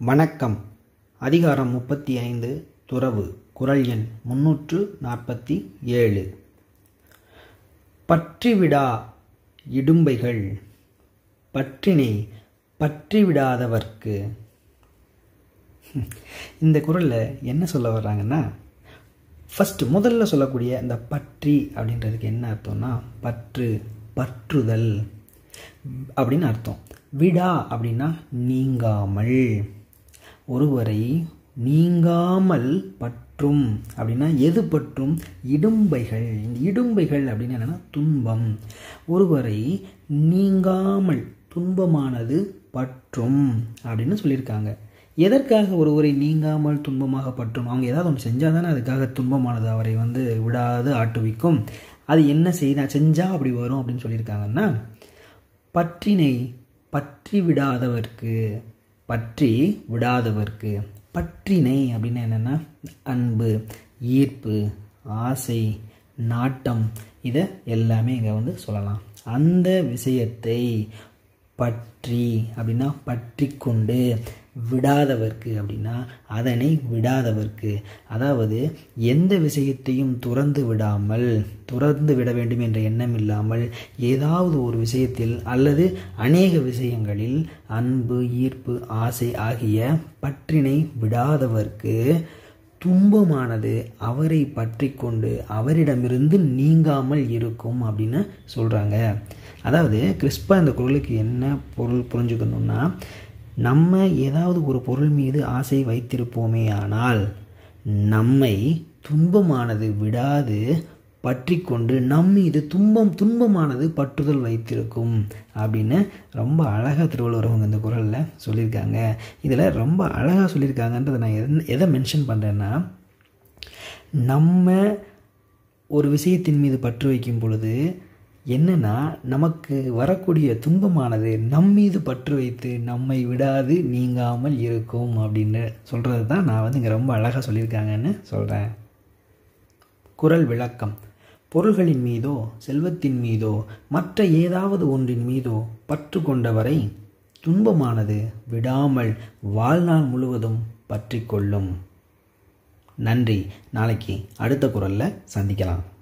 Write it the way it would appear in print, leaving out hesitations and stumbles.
வணக்கம். அதிகாரம் 35 துறவு. குறள் எண் 347. பற்றிவிடா இடும்பைகள் பற்றினை பற்றிவிடாதவர்க்கு. இந்த குறளில் என்ன சொல்ல வர்றாங்கன்னா, முதல்ல சொல்லக்கூடிய இந்த பற்றி அப்படின்றதுக்கு என்ன அர்த்தம்னா, பற்றுதல் அப்படின்னு அர்த்தம். விடா அப்படின்னா நீங்காமல், ஒருவரை நீங்காமல் பற்றும் அப்படின்னா எது பற்றும்? இடும்பைகள். இந்த இடும்பைகள் அப்படின்னு என்னன்னா துன்பம். ஒருவரை நீங்காமல் துன்பமானது பற்றும் அப்படின்னு சொல்லியிருக்காங்க. எதற்காக ஒருவரை நீங்காமல் துன்பமாக பற்றும்? அவங்க ஏதாவது ஒன்று செஞ்சால் தானே அதுக்காக துன்பமானது அவரை விடாது ஆட்டுவிக்கும். அது என்ன செஞ்சால் அப்படி வரும் அப்படின்னு சொல்லியிருக்காங்கன்னா, பற்றினை பற்றி விடாதவர்க்கு. பற்றினை அப்படின்னா என்னென்னா அன்பு, ஈர்ப்பு, ஆசை, நாட்டம், இதை எல்லாமே இங்கே சொல்லலாம். அந்த விஷயத்தை பற்றி அப்படின்னா பற்றி கொண்டு, விடாதவர்க்கு அப்படின்னா அதனை விடாதவர்க்கு. அதாவது எந்த விஷயத்தையும் துறந்து விட வேண்டும் என்ற எண்ணம் இல்லாமல் ஏதாவது ஒரு விஷயத்தில் அல்லது அநேக விஷயங்களில் அன்பு, ஈர்ப்பு, ஆசை ஆகிய பற்றினை விடாதவர்க்கு துன்பமானது அவரை பற்றி கொண்டு அவரிடமிருந்து நீங்காமல் இருக்கும் அப்படின்னு சொல்கிறாங்க. அதாவது கிறிஸ்பா இந்த குறளுக்கு என்ன பொருள் புரிஞ்சுக்கணும்னா, நம்ம ஏதாவது ஒரு பொருள் மீது ஆசை வைத்திருப்போமே ஆனால் நம்மை துன்பமானது விடாது பற்றி கொண்டு நம் மீது துன்பமானது பற்றுதல் வைத்திருக்கும் அப்படின்னு ரொம்ப அழகாக திருவள்ளுவர் அவங்க இந்த குறளில் சொல்லியிருக்காங்க. இதில் ரொம்ப அழகாக சொல்லியிருக்காங்கன்றதை நான் எதை மென்ஷன் பண்ணுறேன்னா, நம்ம ஒரு விஷயத்தின் மீது பற்று வைக்கும் பொழுது என்னென்னா, நமக்கு வரக்கூடிய துன்பமானது நம் மீது பற்று வைத்து நம்மை விடாது நீங்காமல் இருக்கும் அப்படின்னு சொல்கிறது தான் நான் இங்கே ரொம்ப அழகாக சொல்லியிருக்காங்கன்னு சொல்கிறேன். குறள் விளக்கம். பொருள்களின் மீதோ செல்வத்தின் மீதோ மற்ற ஏதாவது ஒன்றின் மீதோ பற்று கொண்டவரை துன்பமானது விடாமல் வாழ்நாள் முழுவதும் பற்றி கொள்ளும். நன்றி. நாளைக்கு அடுத்த குறளில் சந்திக்கலாம்.